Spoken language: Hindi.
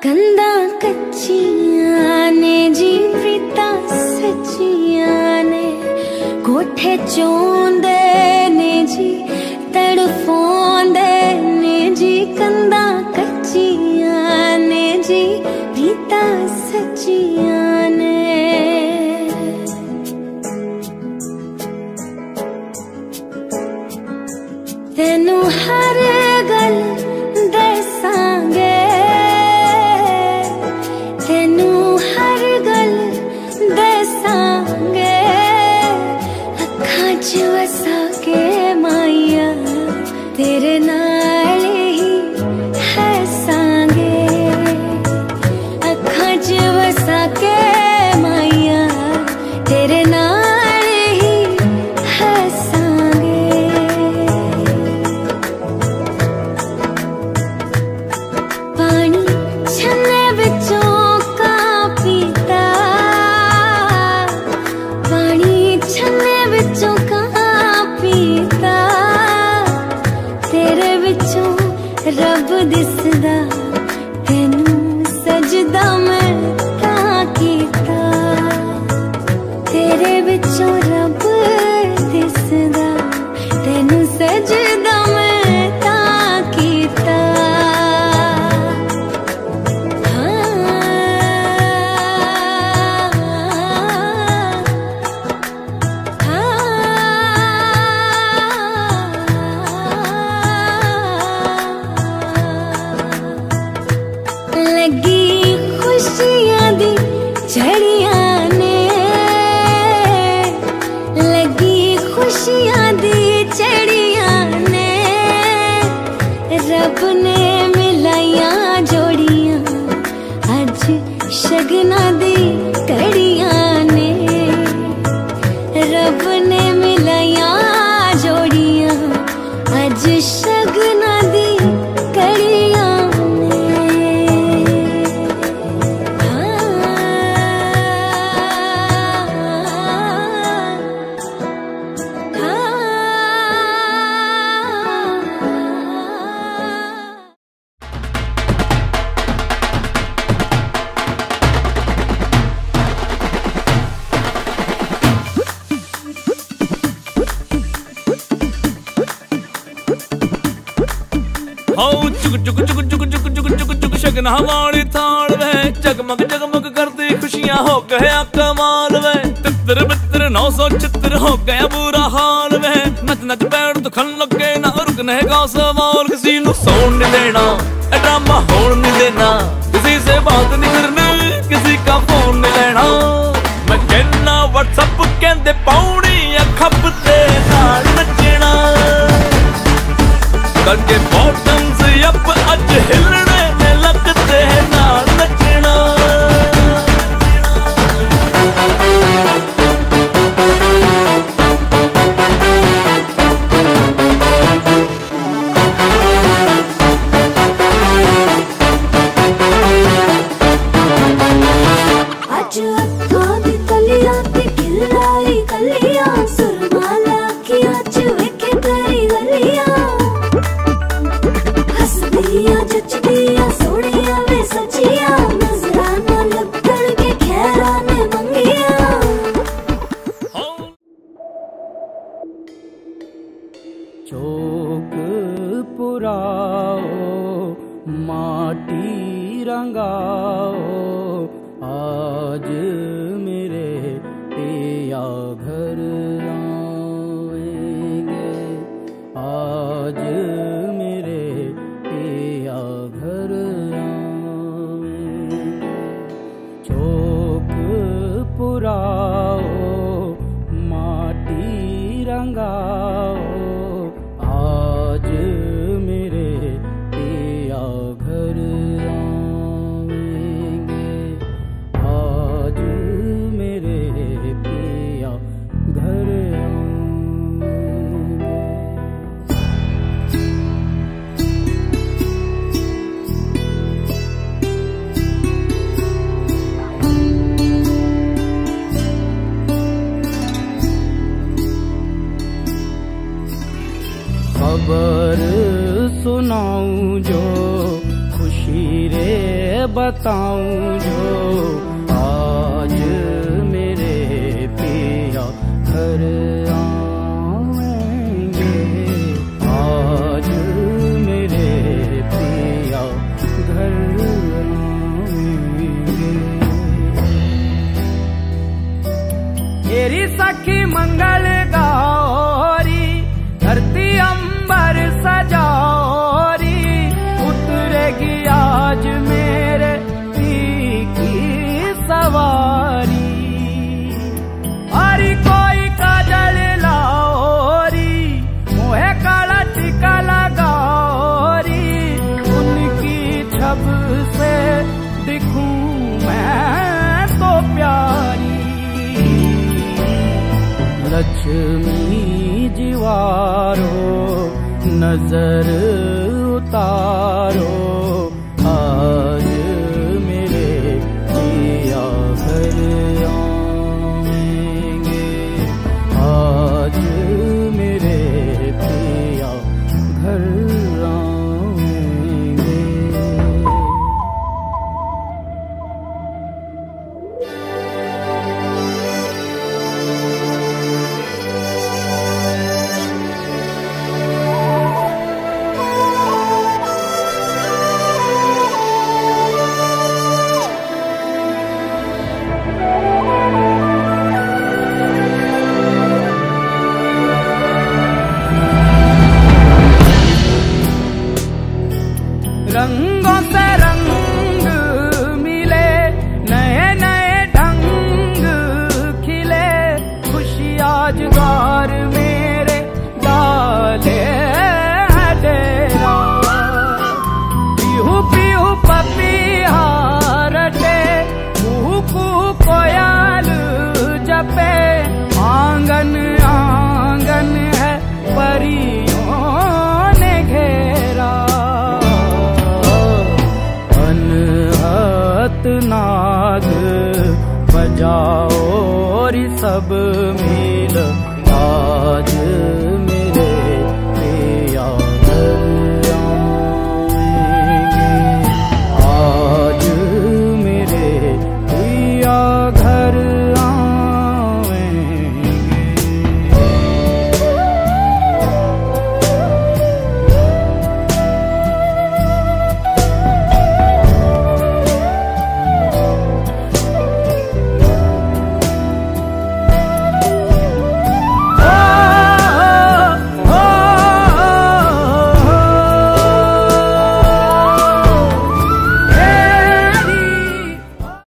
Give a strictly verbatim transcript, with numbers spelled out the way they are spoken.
कंधा कच्चियां ने जी प्रीता सच्चियां ने, कोठे चोंदे ने जी तड़फोंदे ने जी, कंधा कच्चियां ने जी प्रीता सच्चियां ने। तेनू हर गल दसांगे, तेनू हर गल दसांगे, अखां च वसा के माइया तेरे नाल ही हसांगे, अखां च वसा के माइया तेरे नाल रब दिसदा तेनू सजदा मैं तां कीता, तेरे विचों रब दिसदा तेनू सजदा मैं तां कीता। लगी खुशियां दी झड़ियां ने, लगी खुशियां दी झड़ियां ने, रब ने मिलाइयां जोड़ियां अज शगना दी कड़ियां ने, रब ने मिलाइयां जोड़ियां अज शगना दी कड़ियां। चुक चुक चुक चुक चुक चुक चुक चुक शगना वाली थाल वे, जगमग जगमग करती खुशियां हो गया कमाल वे, तितर बितर नौ सौ चित्र हो गया बुरा हाल वे, नच नच पैर तो खन लगे ना रुकने का सवाल, किसी नू सोन नहीं देना ड्रामा होन नहीं देना, किसी से बात नहीं करनी किसी का फोन नहीं लेना, मैं कहना व्हाट्सएप कहते पौनी खप ते नाल नचना, करके बॉटम्स अप अज हिलने में लगते नाल नचना। अज अखां दी कलियां ते खिलाई कलियां, सुरमाला अखियां च वेखे तेरी गलियां, जचदिया सोनिया वे सचिया, नजरा ना लगन के खैरा ने मंगिया। चौक पुराओ माटी रंगाओ, आज मेरे पिया घर आएंगे, आज मेरे पिया घर आएंगे, चौक पुराओ माटी रंगाओ, आज मेरे पिया घर आएंगे, आज मेरे पिया घर आएंगे। खबर सुनाऊं जो खुशी रे बताऊं जो आज मेरे पिया घर आएंगे, आज मेरे पिया घर आएंगे। मेरी सखी मंगल गौरी धरती अंबर सजाओरी, उतरेगी आज मेरे पी की सवारी। अरे कोई काजल लाओरी, मोहे काला टीका लगाओरी, उनकी छब से दिखूं मैं तो प्यारी। लक्ष्मी जीवारो नजर उतारो, आज मेरे पिया घर आएंगे, आज मेरे पिया घर आएंगे। रंगों से रंग मिले, नए नए ढंग खिले, खुशी आज द्वार मेरे डाले है डेरा। पीहू पीहू पपीहा रटे, कुहू कुहू कोयल जपे, आंगन आंगन है परियों ने घेरा। नाद बजाओ रि सब मिल, आज